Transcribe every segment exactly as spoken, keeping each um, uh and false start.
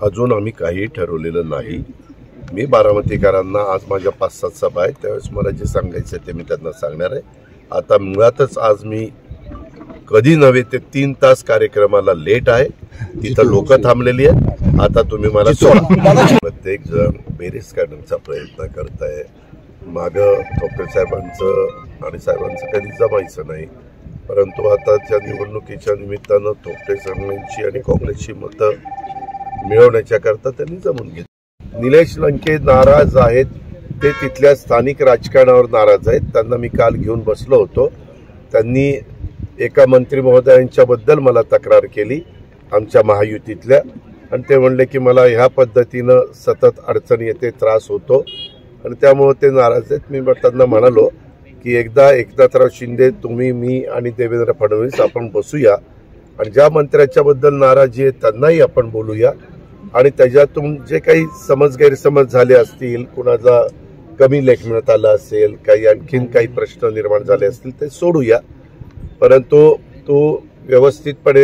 अजून आम्ही काही ठरवलेलं नाही। मी बारामतीकरांना आज माझ्या पाच सात सभा आहेत, त्यावेळेस मला जे सांगायचं ते मी त्यांना सांगणार आहे। आता मुळातच आज मी कधी नव्हे ते तीन तास कार्यक्रमाला लेट आहे, तिथं लोक थांबलेली आहेत। आता तुम्ही मला प्रत्येक जण बेरीज काढण्याचा प्रयत्न करताय। मागं थोपटे साहेबांचं आणि साहेबांचं कधी जमायचं नाही, परंतु आताच्या निवडणुकीच्या निमित्तानं थोपटे साहेबांची आणि काँग्रेसची मतं मिळवण्याच्या करता त्यांनी जमून घेतली। निलेश लंके नाराज आहेत, ते तिथल्या स्थानिक राजकारणावर नाराज आहेत। त्यांना मी काल घेऊन बसलो होतो, त्यांनी एका मंत्री महोदयांच्या बद्दल मला तक्रार केली आमच्या महायुतीतल्या, आणि ते म्हणले की मला ह्या पद्धतीनं सतत अडचण येते, त्रास होतो आणि त्यामुळे ते नाराज आहेत। मी त्यांना म्हणालो की एकदा एकनाथराव शिंदे, तुम्ही, मी आणि देवेंद्र फडणवीस आपण बसूया आणि ज्या मंत्र्याच्या बद्दल नाराजी आहे त्यांनाही आपण बोलूया आणि त्याच्यातून जे काही समज गैरसमज झाले असतील, कुणाला कमी लेख मिळत आला असेल, काही आणखीन काही प्रश्न निर्माण झाले असतील ते सोडूया, परंतु तो व्यवस्थितपणे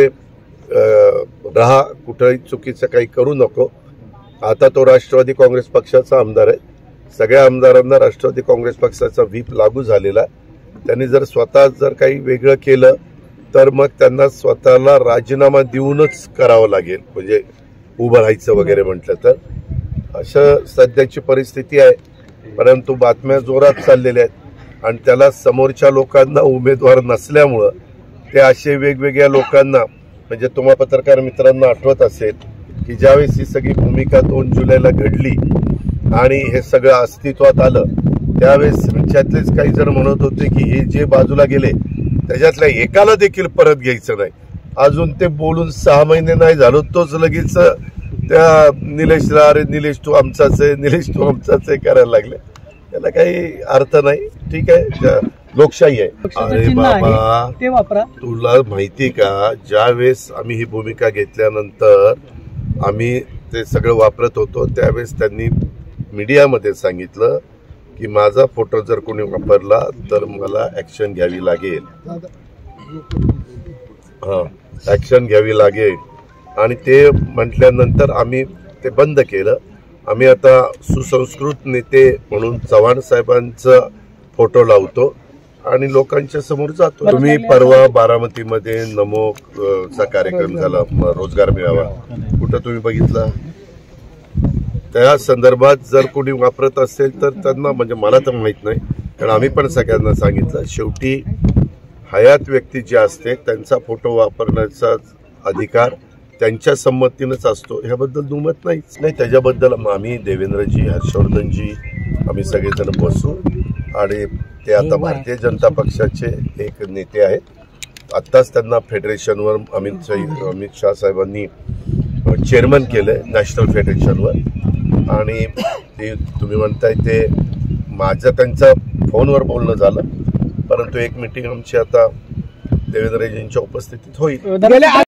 राहा, कुठेही चुकीचं काही करू नको। आता तो राष्ट्रवादी काँग्रेस पक्षाचा आमदार आहे, सगळ्या आमदारांना राष्ट्रवादी काँग्रेस पक्षाचा व्हीप लागू झालेला आहे। त्यांनी जर स्वतः जर काही वेगळं केलं तर मग त्यांना स्वतःला राजीनामा देऊनच करावं लागेल, म्हणजे उभं राहायचं वगैरे म्हटलं तर, अशा सध्याची परिस्थिती आहे। परंतु बातम्या जोरात चाललेल्या आहेत आणि त्याला समोरच्या लोकांना उमेदवार नसल्यामुळं ते असे वेगवेगळ्या लोकांना, म्हणजे तुम्हा पत्रकार मित्रांना आठवत असेल की ज्यावेळेस ही सगळी भूमिका दोन जुलैला घडली आणि हे सगळं अस्तित्वात आलं, त्यावेळेस त्यांच्यातलेच काही जण म्हणत होते की हे जे बाजूला गेले त्याच्यातल्या एकाला देखील परत घ्यायचं नाही। अजून ते बोलून सहा महिने नाही झालो, तोच लगेच त्या निलेशला, अरे निलेश तू आमचाच आहे, निलेश तू आमचाच आहे करायला लागले। त्याला काही अर्थ नाही। ठीक आहे, लोकशाही आहे। अरे बाबा, ते वापरा। तुला माहिती का, ज्या वेळेस आम्ही ही भूमिका घेतल्यानंतर आम्ही ते सगळं वापरत होतो, त्यावेळेस त्यांनी मीडियामध्ये सांगितलं की माझा फोटो जर कोणी वापरला तर मला ऍक्शन घ्यावी लागेल, हा ऍक्शन घ्यावी लागेल। आणि ते म्हटल्यानंतर आम्ही ते बंद केलं। आम्ही आता सुसंस्कृत नेते म्हणून चव्हाण साहेबांचा फोटो लावतो आणि लोकांच्या समोर जातो। तुम्ही परवा बारामतीमध्ये नमो चा कार्यक्रम झाला, रोजगार मेळावा, कुठं तुम्ही बघितला? त्या संदर्भात जर कोणी वापरत असेल तर त्यांना, म्हणजे मला तर माहित नाही, कारण आम्ही पण सगळ्यांना सांगितलं, शेवटी हयात व्यक्ती जी असते त्यांचा फोटो वापरण्याचा अधिकार त्यांच्या संमतीनंच असतो, ह्याबद्दल दुमत नाहीच नाही। त्याच्याबद्दल आम्ही देवेंद्रजी, हर्षवर्धनजी, आम्ही सगळेजण बसू आणि ते आता भारतीय जनता पक्षाचे एक नेते आहेत। आत्ताच त्यांना फेडरेशनवर अमित अमित शाह साहेबांनी चेअरमन केलंय नॅशनल फेडरेशनवर, आणि ते तुम्ही म्हणताय ते माझं त्यांचं फोनवर बोलणं झालं, परंतु एक मीटिंग आमची आता देवेंद्रजींच्या उपस्थितीत होईल।